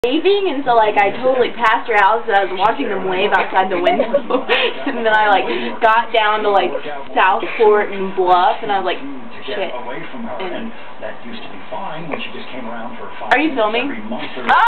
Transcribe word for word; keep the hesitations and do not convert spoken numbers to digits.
waving, and so like I totally passed her house, and I was watching them wave outside the window, and then I like got down to like Southport and Bluff, and I was like, shit. Away from her, and that used to be fine when she just came around for five Are you filming? every month or oh!